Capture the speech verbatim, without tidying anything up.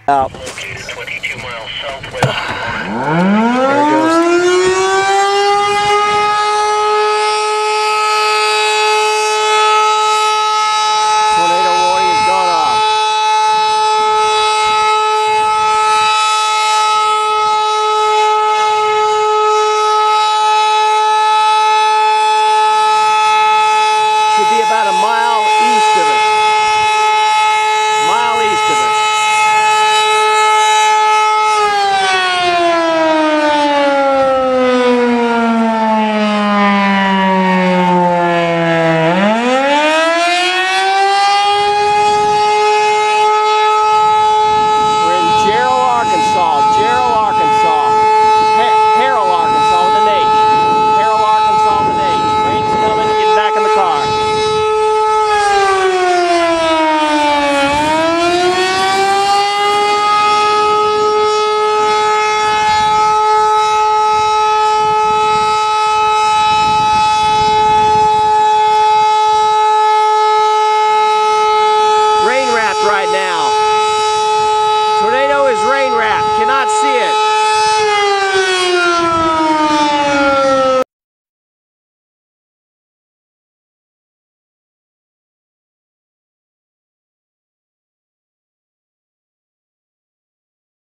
Out. Located twenty-two miles southwest. There it goes. Tornado warning has gone off. Should be about a mile east of us. Mile east of us. Right now. Tornado is rain wrapped. Cannot see it.